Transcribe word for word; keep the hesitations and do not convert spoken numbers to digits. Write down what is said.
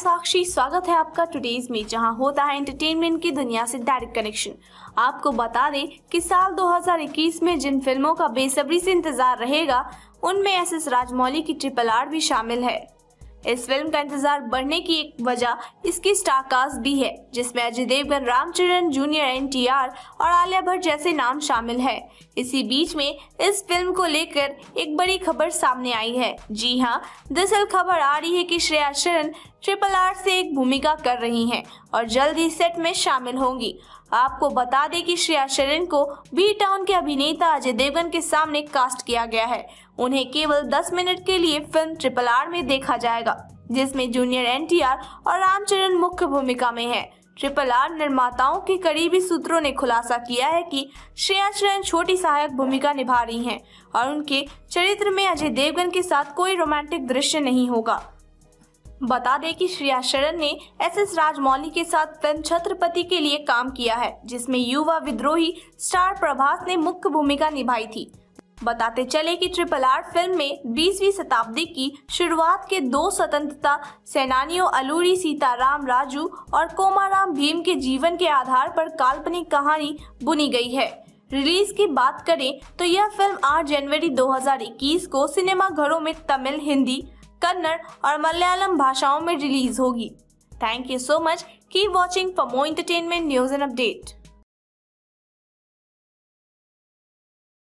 साक्षी, स्वागत है आपका टुडेज में, जहां होता है एंटरटेनमेंट की दुनिया से डायरेक्ट कनेक्शन। आपको बता दें कि साल दो हज़ार इक्कीस में जिन फिल्मों का बेसब्री से इंतजार रहेगा उनमें एस एस राजमौली की ट्रिपल आर भी शामिल है। इस फिल्म का इंतजार बढ़ने की एक वजह इसकी स्टार कास्ट भी है, जिसमें Ajay Devgn, Ram Charan junior, N T R और आलिया भट्ट जैसे नाम शामिल है। इसी बीच में इस फिल्म को लेकर एक बड़ी खबर सामने आई है। जी हां, दरअसल खबर आ रही है कि श्रेया शरण ट्रिपल आर से एक भूमिका कर रही हैं और जल्द ही सेट में शामिल होंगी। आपको बता दें कि श्रेया शरण को बी टाउन के अभिनेता अजय देवगन के सामने कास्ट किया गया है। उन्हें केवल दस मिनट के लिए फिल्म ट्रिपल आर में देखा जाएगा, जिसमें जूनियर एन टी आर और रामचरण मुख्य भूमिका में है। ट्रिपल आर निर्माताओं के करीबी सूत्रों ने खुलासा किया है कि श्रेया शरण छोटी सहायक भूमिका निभा रही हैं और उनके चरित्र में अजय देवगन के साथ कोई रोमांटिक दृश्य नहीं होगा। बता दें कि श्रेया शरण ने एस एस राजमौली के साथ फिल्म छत्रपति के लिए काम किया है, जिसमें युवा विद्रोही स्टार प्रभास ने मुख्य भूमिका निभाई थी। बताते चले कि ट्रिपल आर फिल्म में बीसवीं शताब्दी की शुरुआत के दो स्वतंत्रता सेनानियों अलूरी सीताराम राजू और कोमाराम भीम के जीवन के आधार पर काल्पनिक कहानी बुनी गई है। रिलीज की बात करें तो यह फिल्म आठ जनवरी दो हज़ार इक्कीस को सिनेमाघरों में तमिल, हिंदी, कन्नड़ और मलयालम भाषाओं में रिलीज होगी। Thank you so much, keep watching for more entertainment news and update.